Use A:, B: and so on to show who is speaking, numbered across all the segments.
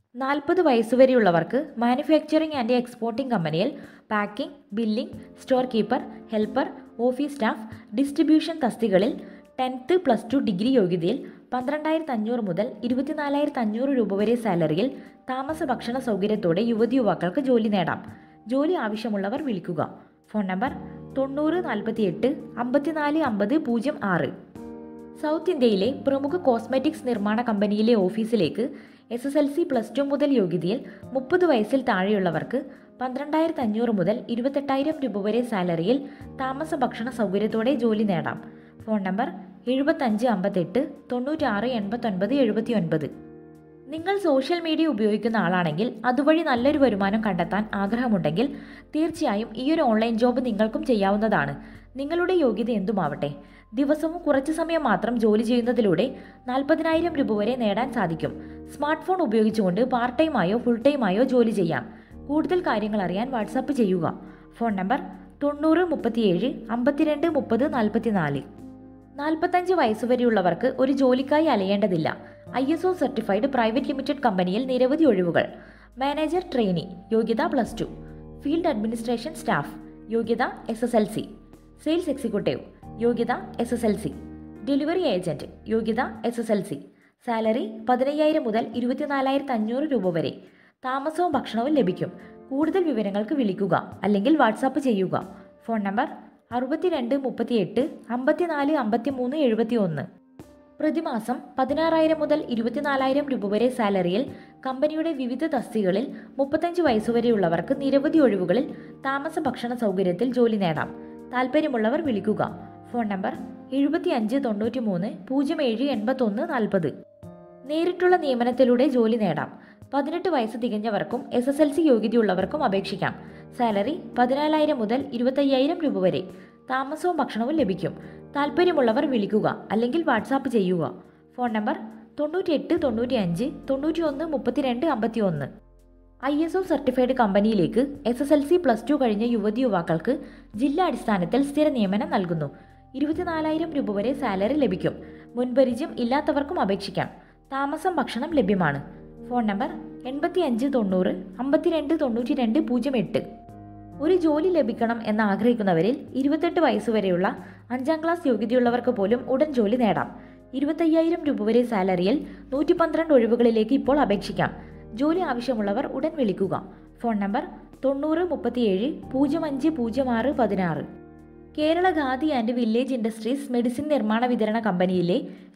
A: 40 വയസ്സുവരെയുള്ളവർക്ക് manufacturing and exporting കമ്പനിയിൽ packing, billing, store keeper, helper, office staff, distribution തസ്തികകളിൽ 10th +2 degree യോഗ്യതയിൽ 12,500 മുതൽ 24,500 രൂപ വരെ സാലറിയിൽ താമസ ഭക്ഷണ സൗകര്യത്തോടെ യുവതിയുവാക്കൾക്ക് ജോലി നേടാം. ജോലി ആവശ്യമുള്ളവർ വിളിക്കുക. Phone number 90 48 54 50 06. സൗത്ത് ഇന്ത്യയിലെ പ്രമുഖ കോസ്മെറ്റിക്സ് നിർമ്മാണ കമ്പനിയിലെ ഓഫീസിലേക്ക് SSLC +2 മുതൽ യോഗ്യതയിൽ 30 വയസ്സിൽ താഴെയുള്ളവർക്ക് 12,500 മുതൽ 28,000 രൂപ വരെ സാലറിയിൽ താമസ ഭക്ഷണ സൗകര്യത്തോടെ ജോലി നേടാം. Phone number 75 58 96 89 79. നിങ്ങൾ സോഷ്യൽ മീഡിയ ഉപയോഗിക്കുന്ന ആളാണെങ്കിൽ അതുവഴി നല്ലൊരു വരുമാനം കണ്ടെത്താൻ ആഗ്രഹമുണ്ടെങ്കിൽ തീർച്ചയായും ഈയൊരു ഓൺലൈൻ ജോബ് നിങ്ങൾക്കും ചെയ്യാവുന്നതാണ്. നിങ്ങളുടെ യോഗ്യത എന്തുമാവട്ടെ, ദിവസവും കുറച്ച് സമയം മാത്രം ജോലി ചെയ്യുന്നതിലൂടെ 40,000 രൂപ വരെ നേടാൻ സാധിക്കും. സ്മാർട്ട് ഫോൺ ഉപയോഗിച്ചുകൊണ്ട് പാർട്ട് ടൈമായോ ഫുൾ ടൈമായോ ജോലി ചെയ്യാം. കൂടുതൽ കാര്യങ്ങൾ അറിയാൻ വാട്സാപ്പ് ചെയ്യുക. Phone number 90 37 52 30 44. 45 വയസ്സുവരെയുള്ളവർക്ക് ഒരു ജോലിക്കായി അലയേണ്ടതില്ല. ISO സർട്ടിഫൈഡ് പ്രൈവറ്റ് ലിമിറ്റഡ് കമ്പനിയിൽ നിരവധി ഒഴിവുകൾ. മാനേജർ ട്രെയിനി, യോഗ്യത +2. ഫീൽഡ് അഡ്മിനിസ്ട്രേഷൻ സ്റ്റാഫ്, യോഗ്യത SSLC. സെയിൽസ് എക്സിക്യൂട്ടീവ്, യോഗ്യത SSLC. ഡെലിവറി ഏജന്റ്, യോഗ്യത SSLC. സാലറി 15,000 മുതൽ 24,500 രൂപ വരെ. താമസവും ഭക്ഷണവും ലഭിക്കും. കൂടുതൽ വിവരങ്ങൾക്ക് വിളിക്കുക അല്ലെങ്കിൽ വാട്സാപ്പ് ചെയ്യുക. Phone number 62 38 54 53 71. പ്രതിമാസം 16,000 മുതൽ 24,000 രൂപ വരെ സാലറിയിൽ കമ്പനിയുടെ വിവിധ തസ്തികകളിൽ 35 വയസ്സുവരെയുള്ളവർക്ക് നിരവധി ഒഴിവുകളിൽ താമസ ഭക്ഷണ സൗകര്യത്തിൽ ജോലി നേടാം. താൽപ്പര്യമുള്ളവർ വിളിക്കുക. Phone number 75 93 07 81 40. നേരിട്ടുള്ള നിയമനത്തിലൂടെ ജോലി നേടാം. 18 വയസ്സ് തികഞ്ഞവർക്കും SSLC യോഗ്യതയുള്ളവർക്കും അപേക്ഷിക്കാം. സാലറി 14,000 മുതൽ 25,000 രൂപ വരെ. താമസവും ഭക്ഷണവും ലഭിക്കും. താൽപ്പര്യമുള്ളവർ വിളിക്കുക അല്ലെങ്കിൽ വാട്സാപ്പ് ചെയ്യുക. Phone number 98 95 91 32 51. ISO സർട്ടിഫൈഡ് കമ്പനിയിലേക്ക് SSLC +2 കഴിഞ്ഞ യുവതിയുവാക്കൾക്ക് ജില്ലാ അടിസ്ഥാനത്തിൽ സ്ഥിര നിയമനം നൽകുന്നു. 24,000 രൂപ വരെ സാലറി ലഭിക്കും. മുൻപരിചയം ഇല്ലാത്തവർക്കും അപേക്ഷിക്കാം. താമസം ഭക്ഷണം ലഭ്യമാണ്. Phone number 85 90 52 92 08. ഒരു ജോലി ലഭിക്കണം എന്ന് ആഗ്രഹിക്കുന്നവരിൽ 28 വയസ്സുവരെയുള്ള 5ാം ക്ലാസ് യോഗ്യതയുള്ളവർക്ക് പോലും ഉടൻ ജോലി നേടാം. 25,000 രൂപ വരെ സാലറിയിൽ 112 ഒഴിവുകളിലേക്ക് ഇപ്പോൾ അപേക്ഷിക്കാം. ജോലി ആവശ്യമുള്ളവർ ഉടൻ വിളിക്കുക. Phone number 90 37 05 06 16. Kerala Khadi and village industries medicine നിർമ്മാണ വിതരണ കമ്പനിയിലെ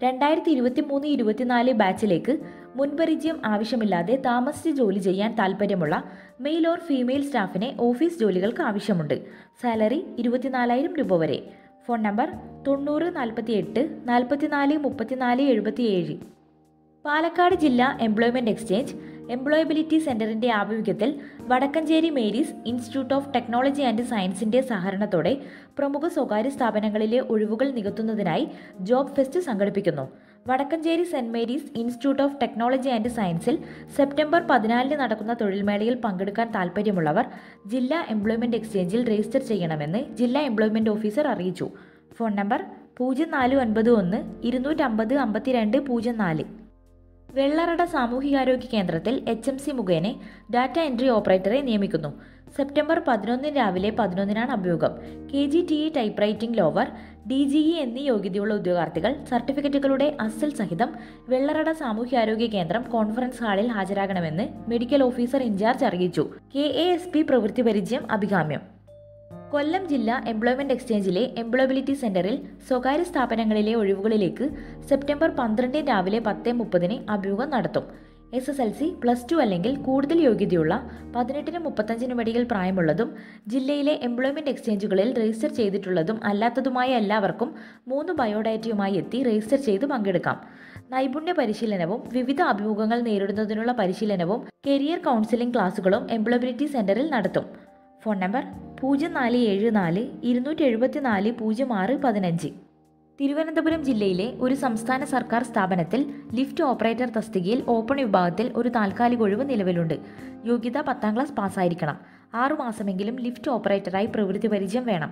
A: 2023-24 ബാച്ചിലേക്ക് മുൻപരിചയം ആവശ്യമില്ലാതെ താമസിച്ച് ജോലി ചെയ്യാൻ താൽപ്പര്യമുള്ള മെയിൽ ഓർ ഫീമെയിൽ സ്റ്റാഫിനെ ഓഫീസ് ജോലികൾക്ക് ആവശ്യമുണ്ട്. സാലറി 24,000 രൂപ വരെ. Phone number 90 48 44 34 77. പാലക്കാട് ജില്ലാ എംപ്ലോയ്മെന്റ് എക്സ്ചേഞ്ച് എംപ്ലോയബിലിറ്റി സെന്ററിന്റെ ആഭിമുഖ്യത്തിൽ Vadakkanchery Mary's institute of technology and സയൻസിന്റെ സഹകരണത്തോടെ പ്രമുഖ സ്വകാര്യ സ്ഥാപനങ്ങളിലെ ഒഴിവുകൾ നികത്തുന്നതിനായി ജോബ് ഫെസ്റ്റ് സംഘടിപ്പിക്കുന്നു. Vadakkanchery saint Mary's institute of technology and സയൻസിൽ സെപ്റ്റംബർ 14 നടക്കുന്ന തൊഴിൽമേളയിൽ പങ്കെടുക്കാൻ താൽപ്പര്യമുള്ളവർ ജില്ലാ എംപ്ലോയ്മെന്റ് എക്സ്ചേഞ്ചിൽ രജിസ്റ്റർ ചെയ്യണമെന്ന് ജില്ലാ എംപ്ലോയ്മെന്റ് ഓഫീസർ അറിയിച്ചു. Phone number 0491 250 52 04. വെള്ളറട സാമൂഹികാരോഗ്യ കേന്ദ്രത്തിൽ HMC മുഖേന ഡാറ്റ എൻട്രി ഓപ്പറേറ്ററെ നിയമിക്കുന്നു. സെപ്റ്റംബർ 11 രാവിലെ 11 അഭിമുഖം. KGTE typewriting lower, DGE എന്നീ യോഗ്യതയുള്ള ഉദ്യോഗാർത്ഥികൾ സർട്ടിഫിക്കറ്റുകളുടെ അസൽ സഹിതം വെള്ളറട സാമൂഹ്യാരോഗ്യ കേന്ദ്രം കോൺഫറൻസ് ഹാളിൽ ഹാജരാകണമെന്ന് മെഡിക്കൽ ഓഫീസർ ഇൻചാർജ് അറിയിച്ചു. KASP പ്രവൃത്തി പരിചയം അഭികാമ്യം. കൊല്ലം ജില്ലാ എംപ്ലോയ്മെന്റ് എക്സ്ചേഞ്ചിലെ എംപ്ലോയബിലിറ്റി സെന്ററിൽ സ്വകാര്യ സ്ഥാപനങ്ങളിലെ ഒഴിവുകളിലേക്ക് സെപ്റ്റംബർ 12 രാവിലെ 10:30 അഭിമുഖം നടത്തും. SSLC +2 അല്ലെങ്കിൽ കൂടുതൽ യോഗ്യതയുള്ള 18 35 ഇടയിൽ പ്രായമുള്ളതും ജില്ലയിലെ എംപ്ലോയ്മെന്റ് എക്സ്ചേഞ്ചുകളിൽ രജിസ്റ്റർ ചെയ്തിട്ടുള്ളതും അല്ലാത്തതുമായ എല്ലാവർക്കും 3 ബയോഡാറ്റയുമായി എത്തി രജിസ്റ്റർ ചെയ്ത് പങ്കെടുക്കാം. നൈപുണ്യ പരിശീലനവും വിവിധ അഭിമുഖങ്ങൾ നേരിടുന്നതിനുള്ള പരിശീലനവും കരിയർ കൗൺസിലിംഗ് ക്ലാസുകളും എംപ്ലോയബിലിറ്റി സെന്ററിൽ നടത്തും. Phone number 0474 274 06 15. തിരുവനന്തപുരം ജില്ലയിലെ ഒരു സംസ്ഥാന സർക്കാർ സ്ഥാപനത്തിൽ ലിഫ്റ്റ് ഓപ്പറേറ്റർ തസ്തികയിൽ ഓപ്പൺ വിഭാഗത്തിൽ ഒരു താൽക്കാലിക ഒഴിവ് നിലവിലുണ്ട്. യോഗ്യത 10ാം ക്ലാസ് പാസ്സായിരിക്കണം. 6 മാസമെങ്കിലും ലിഫ്റ്റ് ഓപ്പറേറ്ററായി പ്രവൃത്തി പരിചയം വേണം.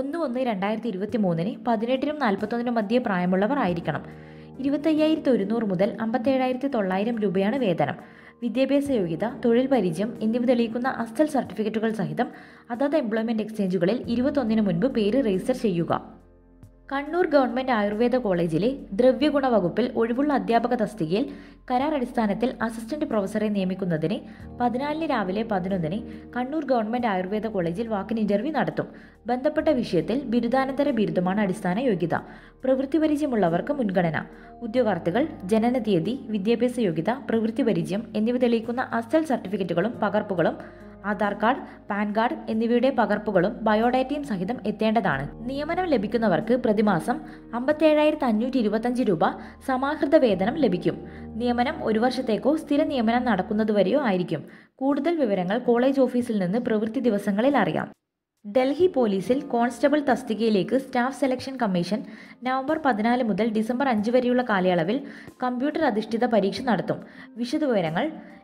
A: 1/1/2023 18-നും 41-നും മധ്യേ പ്രായമുള്ളവർ ആയിരിക്കണം. 25,100 മുതൽ 57,900 രൂപയാണ് വേതനം. വിദ്യാഭ്യാസ യോഗ്യത, തൊഴിൽ പരിചയം എന്നിവ തെളിയിക്കുന്ന അസൽ സർട്ടിഫിക്കറ്റുകൾ സഹിതം അതത് എംപ്ലോയ്മെൻറ്റ് എക്സ്ചേഞ്ചുകളിൽ 21 മുൻപ് പേര് രജിസ്റ്റർ ചെയ്യുക. കണ്ണൂർ ഗവൺമെൻറ് ആയുർവേദ കോളേജിലെ ദ്രവ്യഗുണ വകുപ്പിൽ ഒഴിവുള്ള അധ്യാപക തസ്തികയിൽ കരാർ അടിസ്ഥാനത്തിൽ അസിസ്റ്റന്റ് പ്രൊഫസറെ നിയമിക്കുന്നതിന് 14 രാവിലെ 11 കണ്ണൂർ ഗവൺമെൻറ് ആയുർവേദ കോളേജിൽ വാക്കിൻ ഇന്റർവ്യൂ നടത്തും. ബന്ധപ്പെട്ട വിഷയത്തിൽ ബിരുദാനന്തര ബിരുദമാണ് അടിസ്ഥാന യോഗ്യത. പ്രവൃത്തി പരിചയമുള്ളവർക്ക് മുൻഗണന. ഉദ്യോഗാർത്ഥികൾ ജനന തീയതി, വിദ്യാഭ്യാസ യോഗ്യത, പ്രവൃത്തി പരിചയം എന്നിവ തെളിയിക്കുന്ന അസൽ സർട്ടിഫിക്കറ്റുകളും പകർപ്പുകളും, ആധാർ കാർഡ്, പാൻ കാർഡ് എന്നിവയുടെ പകർപ്പുകളും ബയോഡാറ്റയും സഹിതം എത്തേണ്ടതാണ്. നിയമനം ലഭിക്കുന്നവർക്ക് പ്രതിമാസം 57,525 രൂപ സമാഹൃത വേതനം ലഭിക്കും. നിയമനം 1 വർഷത്തേക്കോ സ്ഥിര നിയമനം നടക്കുന്നതുവരെയോ ആയിരിക്കും. കൂടുതൽ വിവരങ്ങൾ കോളേജ് ഓഫീസിൽ നിന്ന് പ്രവൃത്തി ദിവസങ്ങളിൽ അറിയാം. ഡൽഹി പോലീസിൽ കോൺസ്റ്റബിൾ തസ്തികയിലേക്ക് സ്റ്റാഫ് സെലക്ഷൻ കമ്മീഷൻ നവംബർ 14 മുതൽ ഡിസംബർ 5 വരെയുള്ള കാലയളവിൽ കമ്പ്യൂട്ടർ അധിഷ്ഠിത പരീക്ഷ നടത്തും. വിശദവിവരങ്ങൾ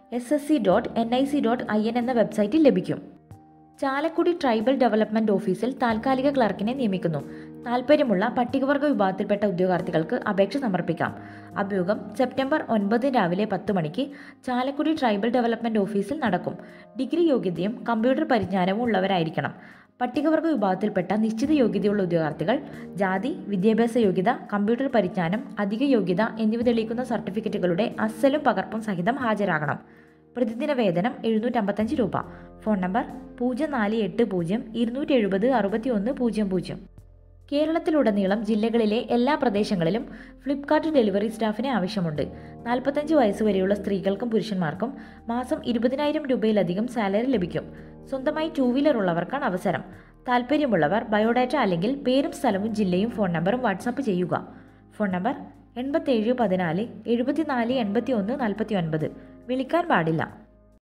A: ssc.nic.in എന്ന വെബ്സൈറ്റിൽ ലഭിക്കും. ചാലക്കുടി ട്രൈബൽ ഡെവലപ്മെന്റ് ഓഫീസിൽ താൽക്കാലിക ക്ലർക്കിനെ നിയമിക്കുന്നു. താൽപ്പര്യമുള്ള പട്ടികവർഗ വിഭാഗത്തിൽപ്പെട്ട ഉദ്യോഗാർത്ഥികൾക്ക് അപേക്ഷ സമർപ്പിക്കാം. അഭിമുഖം സെപ്റ്റംബർ 9 രാവിലെ 10 മണിക്ക് ചാലക്കുടി ട്രൈബൽ ഡെവലപ്മെന്റ് ഓഫീസിൽ നടക്കും. ഡിഗ്രി യോഗ്യതയും കമ്പ്യൂട്ടർ പരിജ്ഞാനവും ഉള്ളവരായിരിക്കണം. പട്ടികവർഗ വിഭാഗത്തിൽപ്പെട്ട നിശ്ചിത യോഗ്യതയുള്ള ഉദ്യോഗാർത്ഥികൾ ജാതി, വിദ്യാഭ്യാസ യോഗ്യത, കമ്പ്യൂട്ടർ പരിജ്ഞാനം, അധിക യോഗ്യത എന്നിവ തെളിയിക്കുന്ന സർട്ടിഫിക്കറ്റുകളുടെ അസലും പകർപ്പും സഹിതം ഹാജരാകണം. പ്രതിദിന വേതനം 755 രൂപ. Phone number 0480 270 6100. കേരളത്തിലുടനീളം ജില്ലകളിലെ എല്ലാ പ്രദേശങ്ങളിലും ഫ്ലിപ്കാർട്ട് ഡെലിവറി സ്റ്റാഫിനെ ആവശ്യമുണ്ട്. 45 വയസ്സുവരെയുള്ള സ്ത്രീകൾക്കും പുരുഷന്മാർക്കും മാസം 20,000 രൂപയിലധികം സാലറി ലഭിക്കും. സ്വന്തമായി 2 വീലർ ഉള്ളവർക്കാണ് അവസരം. താൽപ്പര്യമുള്ളവർ ബയോഡാറ്റ അല്ലെങ്കിൽ പേരും സ്ഥലവും ജില്ലയും ഫോൺ നമ്പറും വാട്സാപ്പ് ചെയ്യുക. Phone number 8714 74 81 49. വിളിക്കാൻ പാടില്ല.